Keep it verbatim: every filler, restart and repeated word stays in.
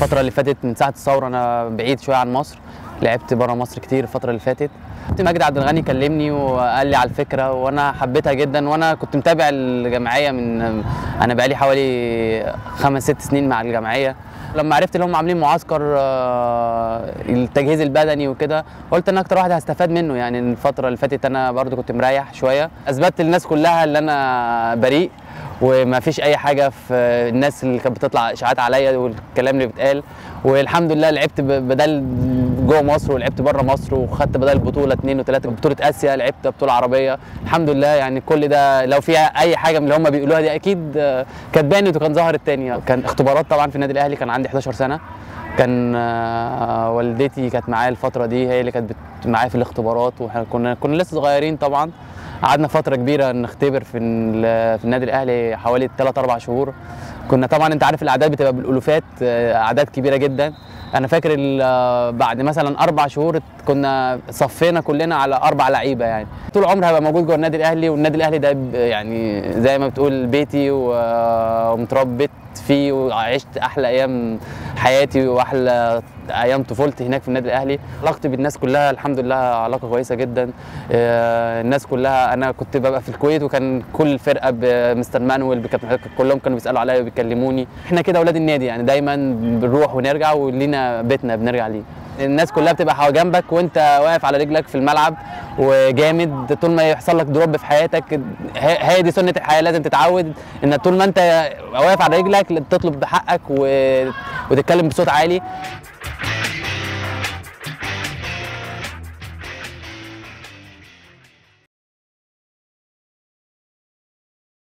الفترة اللي فاتت من ساعة الثورة أنا بعيد شوية عن مصر، لعبت برا مصر كتير الفترة اللي فاتت. مجدي عبد الغني كلمني وقال لي على الفكرة وأنا حبيتها جدا، وأنا كنت متابع الجمعية من أنا بقالي حوالي خمس ست سنين مع الجمعية. لما عرفت ان هم عاملين معسكر التجهيز البدني وكده، قلت انا اكتر واحد هستفاد منه. يعني الفتره اللي فاتت انا برضو كنت مريح شويه، اثبتت للناس كلها ان انا بريء وما فيش اي حاجه في الناس اللي كانت بتطلع اشاعات عليا والكلام اللي بيتقال. والحمد لله لعبت بدل جوه مصر ولعبت بره مصر، وخدت بدل بطوله اثنين وثلاثه، بطوله اسيا، لعبت بطوله عربيه الحمد لله. يعني كل ده لو فيها اي حاجه من اللي هم بيقولوها دي اكيد كانت بانت وكان ظهرت تاني. كان اختبارات طبعا في النادي الاهلي، كان عندي حداشر سنه، كان والدتي كانت معايا الفتره دي، هي اللي كانت معايا في الاختبارات، واحنا كنا كنا لسه صغيرين طبعا. قعدنا فتره كبيره نختبر في في النادي الاهلي حوالي ثلاثة أربعة شهور. كنا طبعا انت عارف الاعداد بتبقى بالالوفات، اعداد كبيره جدا. انا فاكر بعد مثلا اربع شهور كنا صفينا كلنا على اربع لعيبه. يعني طول عمري هبقى موجود جوه النادي الاهلي، والنادي الاهلي ده يعني زي ما بتقول بيتي، ومتربيت فيه وعشت احلى ايام حياتي واحلى ايام طفولتي هناك في النادي الاهلي. علاقتي بالناس كلها الحمد لله علاقه كويسه جدا. الناس كلها، انا كنت ببقى في الكويت وكان كل الفرقه بمستر مانويل كلهم كانوا بيسالوا عليا وبيكلموني. احنا كده اولاد النادي، يعني دايما بنروح ونرجع ولينا بيتنا بنرجع ليه. الناس كلها بتبقى جنبك وانت واقف على رجلك في الملعب وجامد. طول ما يحصل لك دروب في حياتك، هي دي سنه الحياه، لازم تتعود ان طول ما انت واقف على رجلك تطلب بحقك وتتكلم بصوت عالي.